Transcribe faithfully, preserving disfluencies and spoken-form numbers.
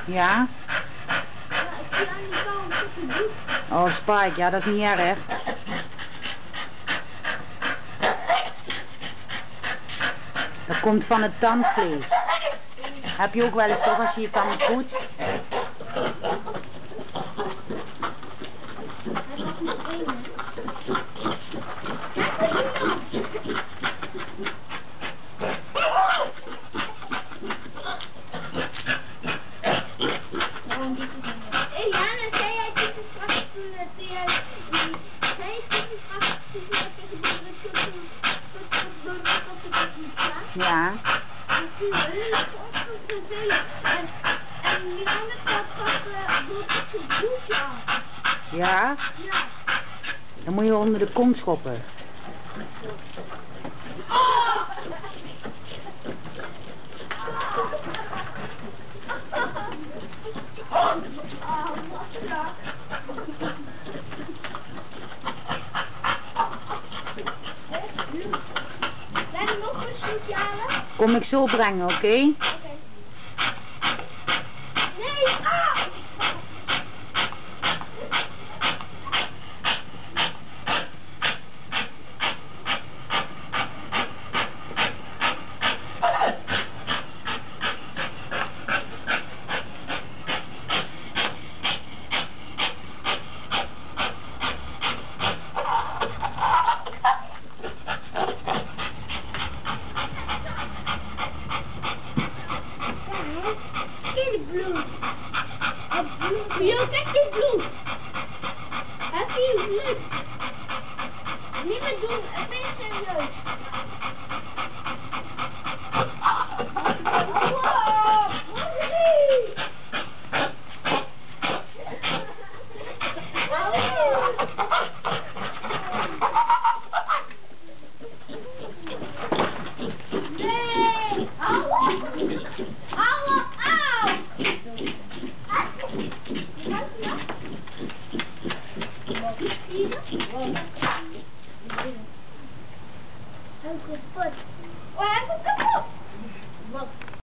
Ja? Ja, ik zie aan die kant dat het bloed. Oh, Spike, ja, dat is niet erg. Dat komt van het tandvlees. Heb je ook wel eens toch als je je tanden poetst? Hij was niet één. Hé Jana, zei jij dit is straks toen toen jij die zei je dit is straks toen jij tegen die Ja. En die andere gaat straks door het bloedje af. Ja? Ja. Dan moet je onder de kom schoppen. Oh! Zijn er nog een speciale? Kom ik zo brengen, oké? Okay? Oké. Nee! Ah! Kijk, bloed. Het bloed. Wil je kijk dit bloed.